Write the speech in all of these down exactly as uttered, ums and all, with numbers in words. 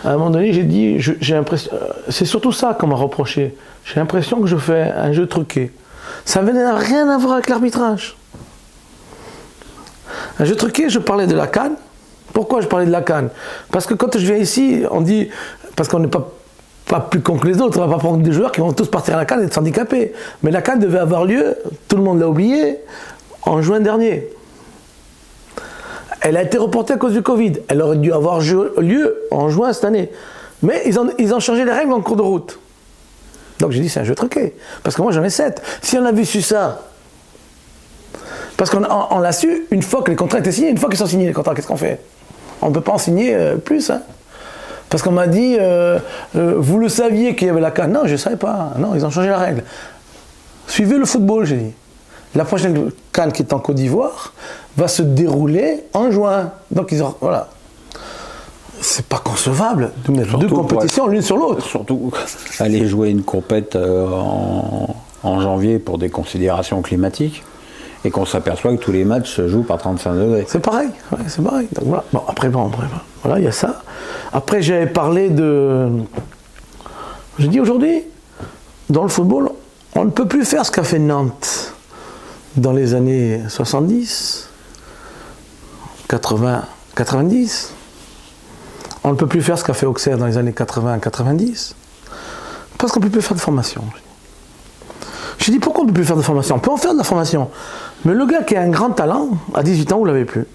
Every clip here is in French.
À un moment donné, j'ai dit, j'ai l'impression, c'est surtout ça qu'on m'a reproché. J'ai l'impression que je fais un jeu truqué. Ça n'avait rien à voir avec l'arbitrage. Un jeu truqué, je parlais de la CAN. Pourquoi je parlais de la CAN? Parce que quand je viens ici, on dit, parce qu'on n'est pas, pas plus con que les autres, on ne va pas prendre des joueurs qui vont tous partir à la CAN et être handicapés. Mais la CAN devait avoir lieu, tout le monde l'a oublié, en juin dernier. Elle a été reportée à cause du Covid. Elle aurait dû avoir lieu en juin cette année. Mais ils ont, ils ont changé les règles en cours de route. Donc j'ai dit, c'est un jeu truqué. Parce que moi, j'en ai sept. Si on avait su ça, parce qu'on on, on l'a su une fois que les contrats étaient signés, une fois qu'ils sont signés les contrats, qu'est-ce qu'on fait? On ne peut pas en signer euh, plus. Hein. Parce qu'on m'a dit, euh, euh, vous le saviez qu'il y avait la CAN? Non, je ne savais pas. Non, ils ont changé la règle. Suivez le football, j'ai dit. La prochaine CAN qui est en Côte d'Ivoire va se dérouler en juin. Donc ils ont, voilà. C'est pas concevable de mettre surtout deux compétitions l'une sur l'autre. Surtout aller jouer une compète euh, en, en janvier pour des considérations climatiques et qu'on s'aperçoit que tous les matchs se jouent par trente-cinq degrés. C'est pareil, ouais, c'est pareil. Donc, voilà. Bon, après, bon, après, bon, voilà, il y a ça. Après, j'avais parlé de... Je dis aujourd'hui, dans le football, on ne peut plus faire ce qu'a fait Nantes dans les années soixante-dix, quatre-vingts, quatre-vingt-dix. On ne peut plus faire ce qu'a fait Auxerre dans les années quatre-vingts, quatre-vingt-dix. Parce qu'on ne peut plus faire de formation. Je dis, pourquoi on ne peut plus faire de formation? On peut en faire de la formation. Mais le gars qui a un grand talent, à dix-huit ans, vous ne l'avez plus.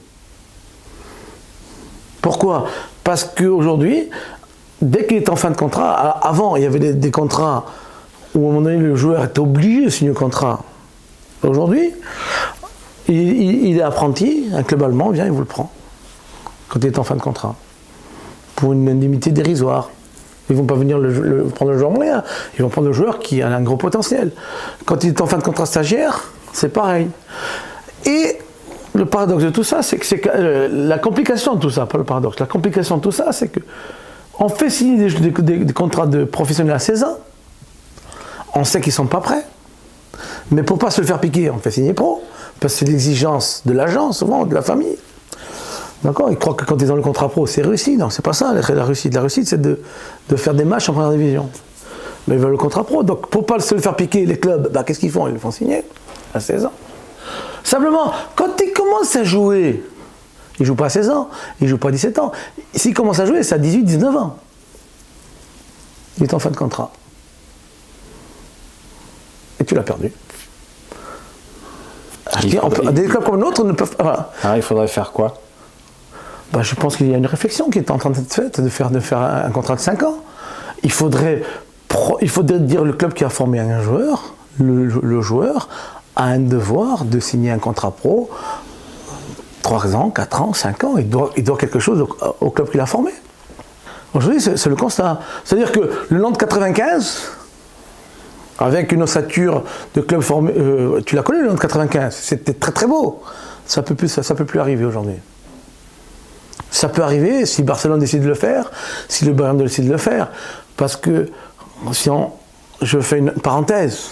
Pourquoi? Parce qu'aujourd'hui, dès qu'il est en fin de contrat, avant, il y avait des, des contrats où à un moment donné, le joueur était obligé de signer un contrat. Aujourd'hui, il, il, il est apprenti, un club allemand vient, il vous le prend, quand il est en fin de contrat, pour une indemnité dérisoire. Ils ne vont pas venir le, le, prendre le joueur moyen, ils vont prendre le joueur qui a un gros potentiel. Quand il est en fin de contrat stagiaire, c'est pareil. Et le paradoxe de tout ça, c'est que, c'est que euh, la complication de tout ça, pas le paradoxe, la complication de tout ça, c'est que on fait signer des, des, des contrats de professionnels à seize ans, on sait qu'ils ne sont pas prêts, mais pour ne pas se le faire piquer, on fait signer pro, parce que c'est l'exigence de l'agent, souvent, de la famille. D'accord? Ils croient que quand ils ont le contrat pro, c'est réussi. Non, c'est pas ça, la réussite. La réussite, c'est de, de faire des matchs en première division. Mais ils veulent le contrat pro. Donc, pour ne pas se le faire piquer, les clubs, bah, qu'est-ce qu'ils font? Ils le font signer à seize ans. Simplement, quand ils commencent à jouer, ils ne jouent pas à seize ans, ils ne jouent pas à dix-sept ans. S'ils commencent à jouer, c'est à dix-huit, dix-neuf ans. Il est en fin de contrat. Et tu l'as perdu. Il dis, faudrait, on peut, des clubs comme l'autre ne peuvent pas. Voilà. Alors, il faudrait faire quoi? Ben, je pense qu'il y a une réflexion qui est en train d'être faite, de faire, de faire un, un contrat de cinq ans. Il faudrait, pro, il faudrait dire le club qui a formé un joueur, le, le joueur a un devoir de signer un contrat pro, trois ans, quatre ans, cinq ans, il doit, il doit quelque chose au, au club qu'il a formé. Aujourd'hui, c'est le constat. C'est-à-dire que le Nantes quatre-vingt-quinze, avec une ossature de club formé, euh, tu l'as connu le Nantes quatre-vingt-quinze, c'était très très beau. Ça peut plus, ça, ça peut plus arriver aujourd'hui. Ça peut arriver si Barcelone décide de le faire, si le Bayern décide de le faire, parce que si on, je fais une parenthèse,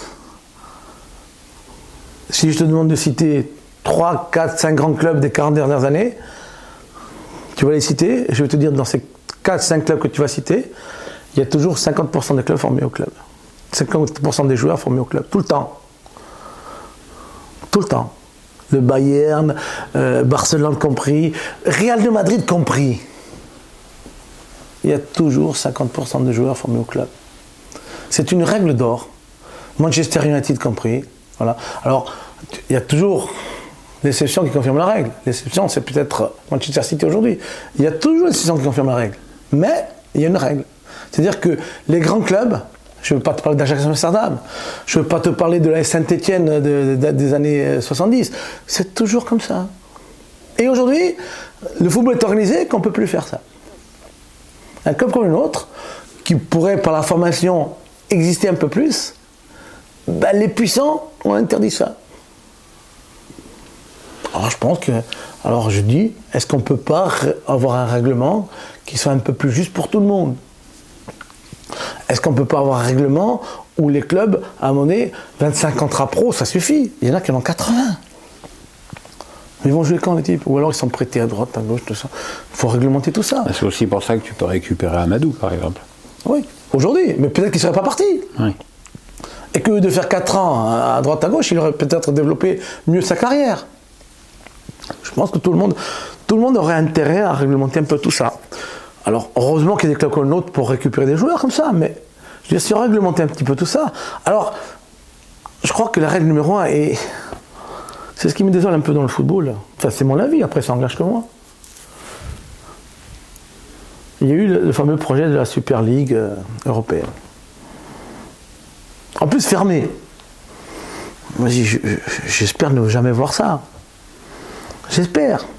si je te demande de citer trois, quatre, cinq grands clubs des quarante dernières années, tu vas les citer, et je vais te dire dans ces quatre, cinq clubs que tu vas citer, il y a toujours cinquante pour cent des clubs formés au club. cinquante pour cent des joueurs formés au club, tout le temps. Tout le temps. Le Bayern, euh, Barcelone compris, Real de Madrid compris. Il y a toujours cinquante pour cent de joueurs formés au club. C'est une règle d'or. Manchester United compris. Voilà. Alors, il y a toujours l'exception qui confirme la règle. L'exception, c'est peut-être Manchester City aujourd'hui. Il y a toujours l'exception qui confirme la règle. Mais il y a une règle. C'est-à-dire que les grands clubs, je ne veux pas te parler d'Ajax Amsterdam, je ne veux pas te parler de la Saint-Étienne de, de, des années soixante-dix. C'est toujours comme ça. Et aujourd'hui, le football est organisé qu'on ne peut plus faire ça. Un club comme le nôtre, qui pourrait par la formation exister un peu plus, ben les puissants ont interdit ça. Alors je pense que, alors je dis, est-ce qu'on ne peut pas avoir un règlement qui soit un peu plus juste pour tout le monde? Est-ce qu'on ne peut pas avoir un règlement où les clubs, à un moment donné, vingt-cinq contrats pro, ça suffit. Il y en a qui en ont quatre-vingts. Mais ils vont jouer quand les types? Ou alors ils sont prêtés à droite, à gauche, tout ça. Il faut réglementer tout ça. C'est aussi pour ça que tu peux récupérer Amadou, par exemple. Oui, aujourd'hui, mais peut-être qu'il ne serait pas parti. Oui. Et que de faire quatre ans à droite, à gauche, il aurait peut-être développé mieux sa carrière. Je pense que tout le monde, tout le monde aurait intérêt à réglementer un peu tout ça. Alors, heureusement qu'il y a des clubs comme le nôtre pour récupérer des joueurs comme ça, mais je veux dire, si on réglementait un petit peu tout ça, alors, je crois que la règle numéro un est... C'est ce qui me désole un peu dans le football. Enfin, c'est mon avis, après ça engage que moi. Il y a eu le, le fameux projet de la Super League euh, européenne. En plus fermé. Moi, j'espère ne jamais voir ça. J'espère.